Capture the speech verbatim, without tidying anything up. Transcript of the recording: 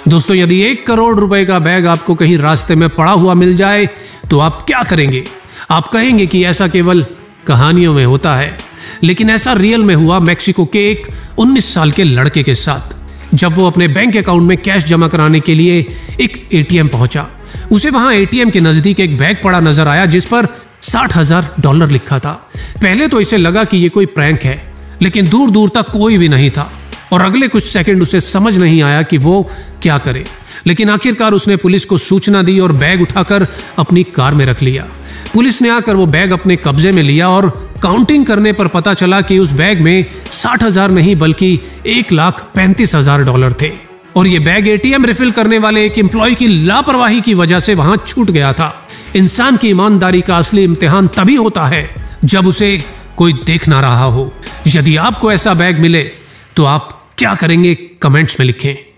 दोस्तों, यदि एक करोड़ रुपए का बैग आपको कहीं रास्ते में पड़ा हुआ मिल जाए तो आप क्या करेंगे? आप कहेंगे कि ऐसा केवल कहानियों में होता है, लेकिन ऐसा रियल में हुआ मैक्सिको के एक उन्नीस साल के लड़के के साथ। जब वो अपने बैंक अकाउंट में कैश जमा कराने के लिए एक एटीएम पहुंचा, उसे वहां एटीएम के नजदीक एक बैग पड़ा नजर आया जिस पर साठ हजार डॉलर लिखा था। पहले तो इसे लगा कि ये कोई प्रैंक है, लेकिन दूर दूर तक कोई भी नहीं था और अगले कुछ सेकंड उसे समझ नहीं आया कि वो क्या करे। लेकिन आखिरकार उसने पुलिस को सूचना दी और बैग उठाकर अपनी कार में रख लिया। पुलिस ने आकर वो बैग अपने कब्जे में लिया और काउंटिंग करने पर पता चला कि उस बैग में साठ हजार नहीं बल्कि एक लाख पैंतीस हजार डॉलर थे। और ये बैग एटीएम रिफिल करने वाले एक एम्प्लॉय की लापरवाही की वजह से वहां छूट गया था। इंसान की ईमानदारी का असली इम्तिहान तभी होता है जब उसे कोई देख ना रहा हो। यदि आपको ऐसा बैग मिले तो आप क्या करेंगे? कमेंट्स में लिखें।